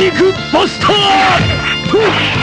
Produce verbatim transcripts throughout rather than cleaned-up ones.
肉バスター。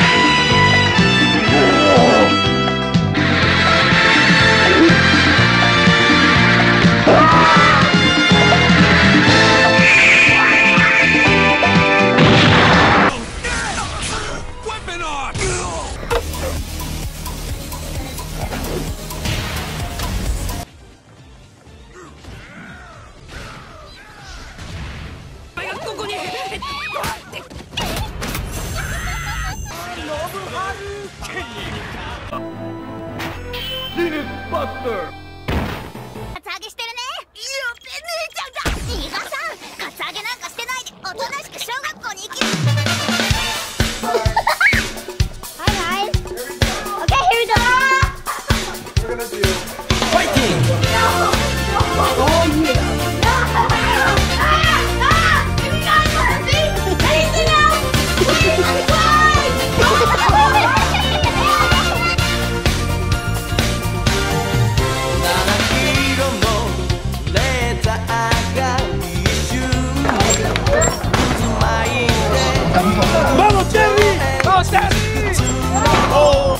バスター。 カツアゲしてるね。ゆうぺ姉ちゃんだ。ニガさん、カツアゲなんかしてないでおとなしく小学校に行き。Hi guys. Okay, here we go. We're gonna do fighting. No. Oh yeah. ¡Vamos, Cherry! ¡Vamos, Cherry! ¡Oh!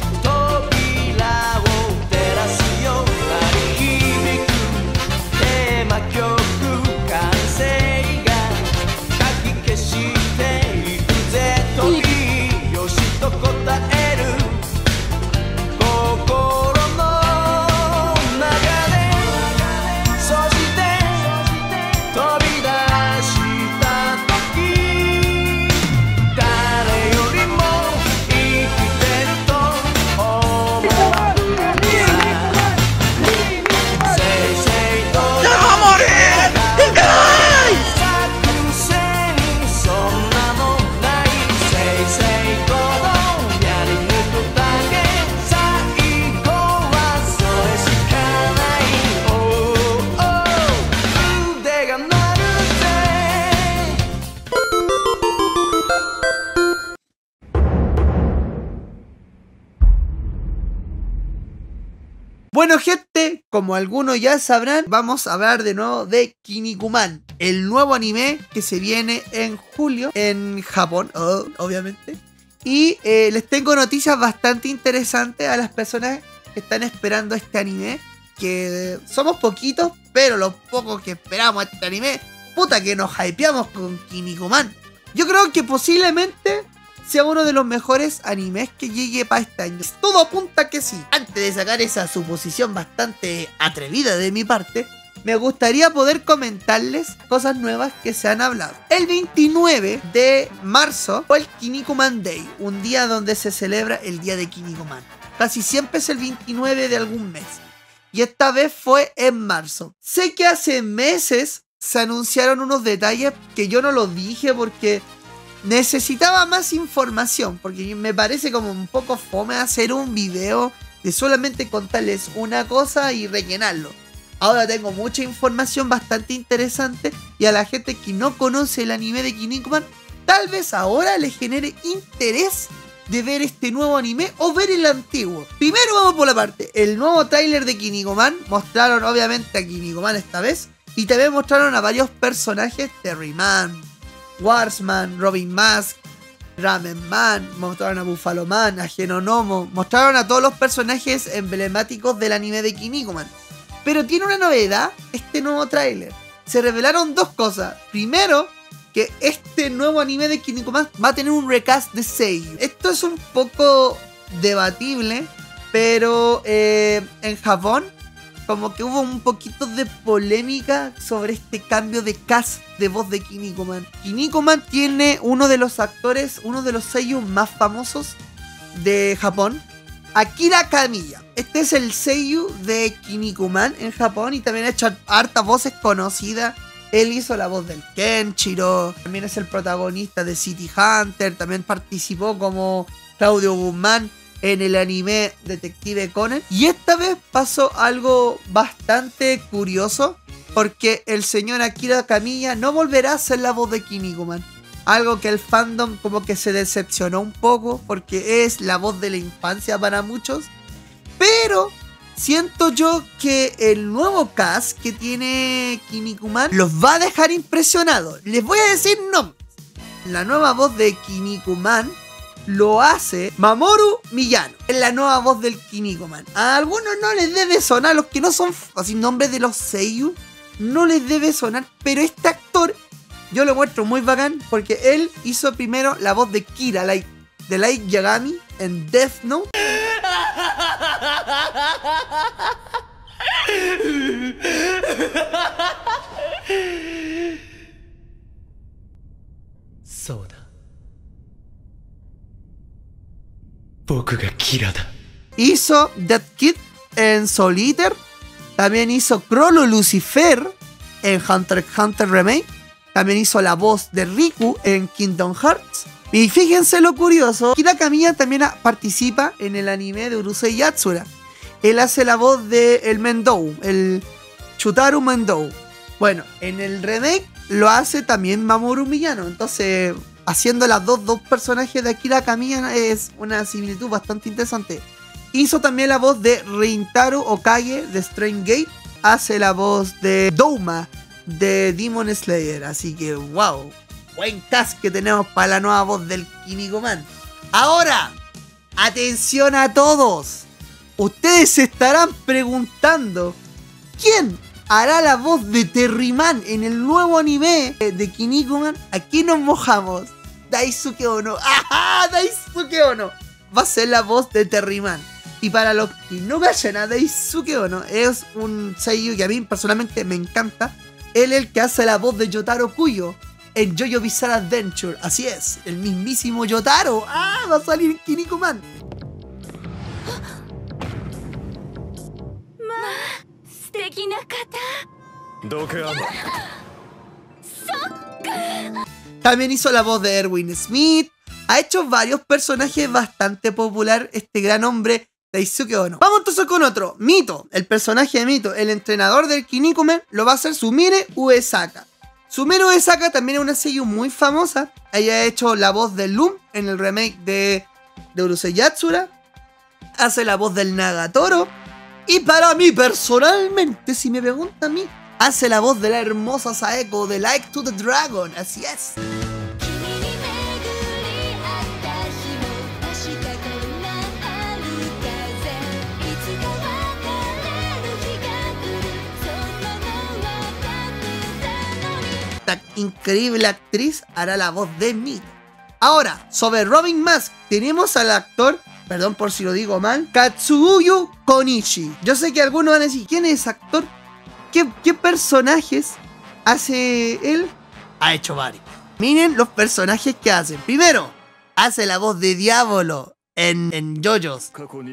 Bueno, gente, como algunos ya sabrán, vamos a hablar de nuevo de Kinnikuman, el nuevo anime que se viene en julio en Japón, oh, obviamente. Y eh, les tengo noticias bastante interesantes a las personas que están esperando este anime, que somos poquitos, pero los pocos que esperamos este anime, puta que nos hypeamos con Kinnikuman. Yo creo que posiblemente sea uno de los mejores animes que llegue para este año. Todo apunta que sí. Antes de sacar esa suposición bastante atrevida de mi parte, me gustaría poder comentarles cosas nuevas que se han hablado. El veintinueve de marzo fue el Kinnikuman Day, un día donde se celebra el día de Kinnikuman. Casi siempre es el veintinueve de algún mes, y esta vez fue en marzo. Sé que hace meses se anunciaron unos detalles que yo no los dije porque necesitaba más información, porque me parece como un poco fome hacer un video de solamente contarles una cosa y rellenarlo. Ahora tengo mucha información bastante interesante y a la gente que no conoce el anime de Kinnikuman, tal vez ahora les genere interés de ver este nuevo anime o ver el antiguo. Primero vamos por la parte, el nuevo tráiler de Kinnikuman. Mostraron obviamente a Kinnikuman esta vez y también mostraron a varios personajes, Terryman, Warsman, Robin Mask, Ramen Man, mostraron a Buffalo Man, a Genonomo, mostraron a todos los personajes emblemáticos del anime de Kinnikuman. Pero tiene una novedad este nuevo tráiler. Se revelaron dos cosas. Primero, que este nuevo anime de Kinnikuman va a tener un recast de Seiyu. Esto es un poco debatible, pero eh, en Japón como que hubo un poquito de polémica sobre este cambio de cast de voz de Kinnikuman. Kinnikuman tiene uno de los actores, uno de los seiyuu más famosos de Japón, Akira Kamiya. Este es el seiyuu de Kinnikuman en Japón y también ha hecho hartas voces conocidas. Él hizo la voz del Kenshiro, también es el protagonista de City Hunter, también participó como Claudio Guzmán en el anime Detective Conan. Y esta vez pasó algo bastante curioso, porque el señor Akira Kamiya no volverá a ser la voz de Kinnikuman. Algo que el fandom como que se decepcionó un poco, porque es la voz de la infancia para muchos. Pero siento yo que el nuevo cast que tiene Kinnikuman los va a dejar impresionados. Les voy a decir nombres. La nueva voz de Kinnikuman lo hace Mamoru Miyano. Es la nueva voz del Kinnikuman. A algunos no les debe sonar, los que no son así nombres de los seiyuu, no les debe sonar, pero este actor yo lo encuentro muy bacán porque él hizo primero la voz de Kira, like, de Light Yagami en Death Note. Soda. Hizo Death Kid en Soul Eater. También hizo Chrollo Lucifer en Hunter x Hunter Remake. También hizo la voz de Riku en Kingdom Hearts. Y fíjense lo curioso, Kira Kamiya también participa en el anime de Urusei Yatsura. Él hace la voz de el Mendou, el Chutaru Mendou. Bueno, en el remake lo hace también Mamoru Miyano. Entonces, haciendo las dos, dos personajes de Akira Kamiya es una similitud bastante interesante. Hizo también la voz de Rintaro Okage de Strange Gate. Hace la voz de Douma de Demon Slayer. Así que, wow, buen cast que tenemos para la nueva voz del Kinnikuman. Ahora, atención a todos. Ustedes se estarán preguntando, ¿quién hará la voz de Terriman en el nuevo anime de Kinnikuman? Aquí nos mojamos. Daisuke Ono. ¡Ajá! Daisuke Ono va a ser la voz de Terriman. Y para los que no vayan a Daisuke Ono, es un seiyuu que a mí personalmente me encanta. Él es el que hace la voz de Yotaro Kuyo en JoJo Bizarre Adventure. Así es, el mismísimo Yotaro. ¡Ah! Va a salir en Kinnikuman. También hizo la voz de Erwin Smith. Ha hecho varios personajes bastante populares este gran hombre Daisuke Ono. Vamos entonces con otro, Mito. El personaje de Mito, el entrenador del Kinnikuman, lo va a hacer Sumire Uesaka. Sumire Uesaka también es una seiyuu muy famosa. Ella ha hecho la voz de Loom en el remake de, de Urusei Yatsura. Hace la voz del Nagatoro. Y para mí, personalmente, si me preguntan a mí, hace la voz de la hermosa Saeko de Like to the Dragon. Así es. Esta increíble actriz hará la voz de Mito. Ahora, sobre Robin Mask, tenemos al actor, perdón por si lo digo mal, Katsuyu Konishi. Yo sé que algunos van a decir, ¿quién es ese actor? ¿Qué, qué personajes hace él? Ha hecho varios. Miren los personajes que hace. Primero, hace la voz de Diablo en, en JoJo's.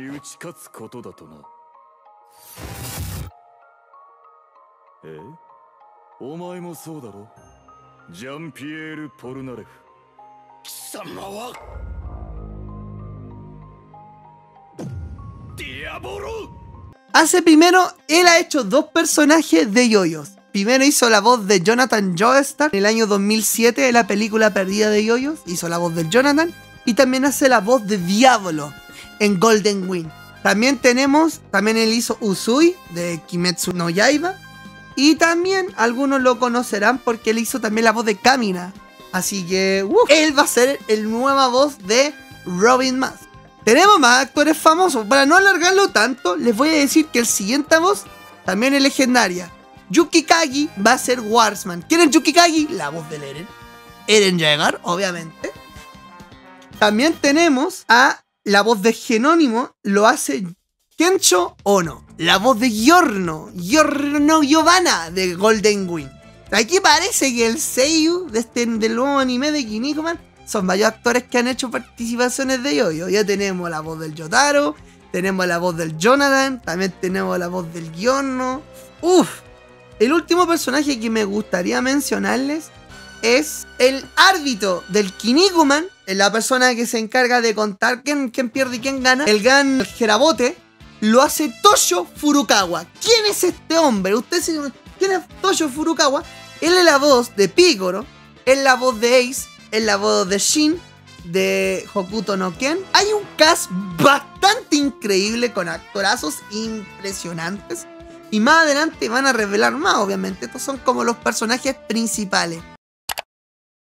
Hace primero, él ha hecho dos personajes de JoJo's. Primero hizo la voz de Jonathan Joestar en el año dos mil siete en la película perdida de JoJo's. Hizo la voz de Jonathan. Y también hace la voz de Diablo en Golden Wind. También tenemos, también él hizo Usui de Kimetsu no Yaiba. Y también algunos lo conocerán porque él hizo también la voz de Kamina. Así que uh, él va a ser el nueva voz de Robin Mask. Tenemos más actores famosos. Para no alargarlo tanto, les voy a decir que el siguiente voz también es legendaria. Yuki Kagi va a ser Warsman. ¿Quién es Yuki Kagi? La voz de Eren. Eren Yeager, obviamente. También tenemos a la voz de Genónimo. Lo hace Kensho Ono. La voz de Giorno. Giorno Giovanna de Golden Wind. Aquí parece que el seiyuu de este, del nuevo anime de Kinnikuman son varios actores que han hecho participaciones de JoJo. Ya tenemos la voz del Yotaro, tenemos la voz del Jonathan, también tenemos la voz del Giorno. Uff, el último personaje que me gustaría mencionarles es el árbitro del Kinnikuman, la persona que se encarga de contar quién, quién pierde y quién gana. El gran Jerabote lo hace Toshio Furukawa. ¿Quién es este hombre? Ustedes se dicen, ¿quién es Toshio Furukawa? Él es la voz de Picoro, es la voz de Ace, es la voz de Shin, de Hokuto no Ken. Hay un cast bastante increíble con actorazos impresionantes. Y más adelante van a revelar más, obviamente. Estos son como los personajes principales. Antes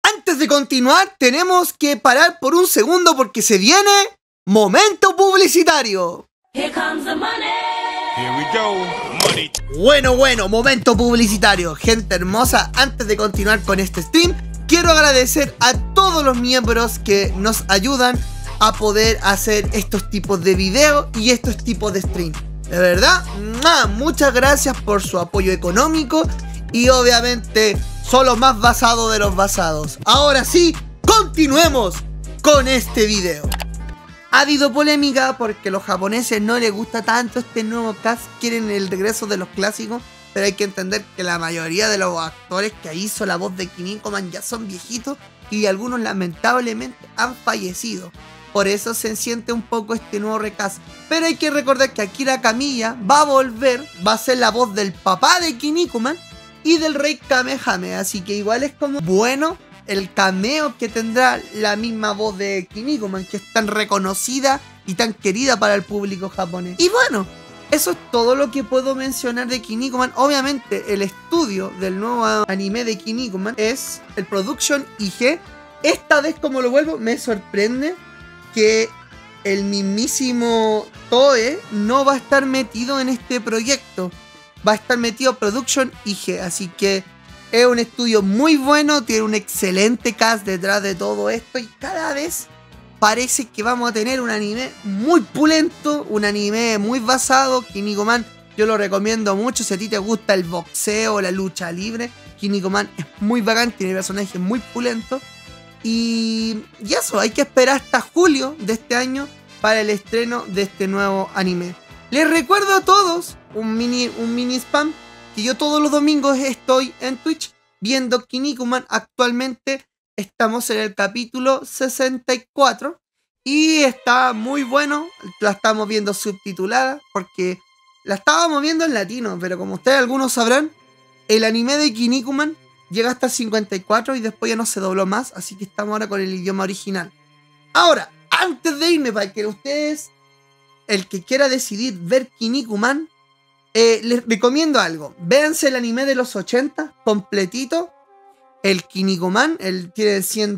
de continuar, tenemos que parar por un segundo porque se viene momento publicitario. Here comes the money. Here we go. Money. Bueno, bueno, momento publicitario. Gente hermosa, antes de continuar con este stream, quiero agradecer a todos los miembros que nos ayudan a poder hacer estos tipos de videos y estos tipos de stream. De verdad, muchas gracias por su apoyo económico y obviamente son los más basados de los basados. Ahora sí, continuemos con este video. Ha habido polémica porque a los japoneses no les gusta tanto este nuevo cast, quieren el regreso de los clásicos, pero hay que entender que la mayoría de los actores que hizo la voz de Kinnikuman ya son viejitos y algunos lamentablemente han fallecido. Por eso se siente un poco este nuevo recast. Pero hay que recordar que Akira Kamiya va a volver, va a ser la voz del papá de Kinnikuman y del rey Kamehame, así que igual es como bueno el cameo que tendrá la misma voz de Kinnikuman, que es tan reconocida y tan querida para el público japonés. Y bueno, eso es todo lo que puedo mencionar de Kinnikuman. Obviamente el estudio del nuevo anime de Kinnikuman es el Production I G. Esta vez, como lo vuelvo, me sorprende que el mismísimo Toei no va a estar metido en este proyecto. Va a estar metido Production I G, así que es un estudio muy bueno, tiene un excelente cast detrás de todo esto y cada vez parece que vamos a tener un anime muy pulento, un anime muy basado. Kinnikuman yo lo recomiendo mucho si a ti te gusta el boxeo, la lucha libre. Kinnikuman es muy bacán, tiene personajes muy pulentos y, y eso, hay que esperar hasta julio de este año para el estreno de este nuevo anime. Les recuerdo a todos un mini, un mini spam que yo todos los domingos estoy en Twitch viendo Kinnikuman. Actualmente estamos en el capítulo sesenta y cuatro y está muy bueno. La estamos viendo subtitulada porque la estábamos viendo en latino, pero como ustedes algunos sabrán, el anime de Kinnikuman llega hasta el cincuenta y cuatro y después ya no se dobló más, así que estamos ahora con el idioma original. Ahora, antes de irme, para que ustedes, el que quiera decidir ver Kinnikuman, Eh, les recomiendo algo. Véanse el anime de los ochenta completito. El Kinnikuman, él tiene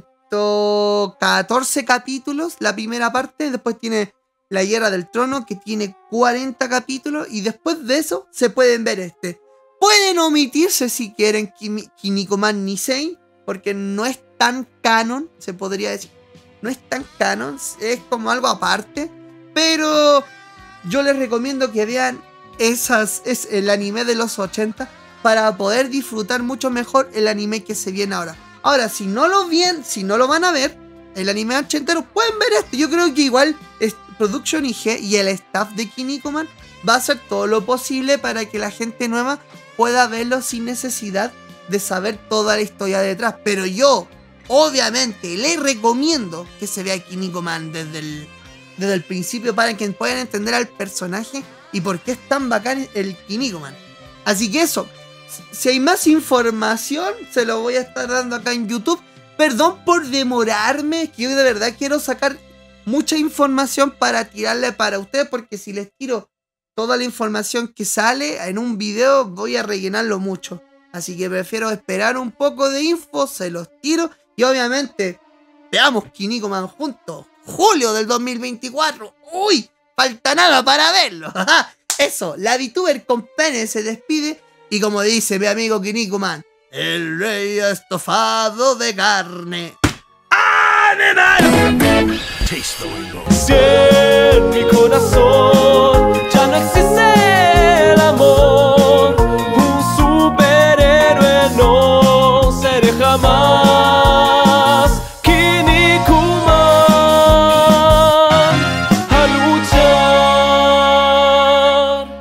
ciento catorce capítulos, la primera parte. Después tiene La Guerra del Trono, que tiene cuarenta capítulos. Y después de eso se pueden ver este. Pueden omitirse si quieren Kinnikuman Nisei, porque no es tan canon, se podría decir. No es tan canon, es como algo aparte. Pero yo les recomiendo que vean Esas, es el anime de los ochenta para poder disfrutar mucho mejor el anime que se viene ahora. Ahora, si no lo ven, si no lo van a ver, el anime ochentero, pueden ver esto. Yo creo que igual es Production I G y el staff de Kinnikuman va a hacer todo lo posible para que la gente nueva pueda verlo sin necesidad de saber toda la historia detrás. Pero yo, obviamente, les recomiendo que se vea Kinnikuman desde el, desde el principio para que puedan entender al personaje y por qué es tan bacán el Kinnikuman. Así que eso, si hay más información, se lo voy a estar dando acá en YouTube. Perdón por demorarme, que yo de verdad quiero sacar mucha información para tirarle para ustedes, porque si les tiro toda la información que sale en un video, voy a rellenarlo mucho. Así que prefiero esperar un poco de info, se los tiro. Y obviamente, veamos Kinnikuman juntos. Julio del dos mil veinticuatro. ¡Uy! Falta nada para verlo. Eso, la VTuber con pene se despide. Y como dice mi amigo Kinnikuman, el rey estofado de carne. ¡Animal! Taste the rainbow.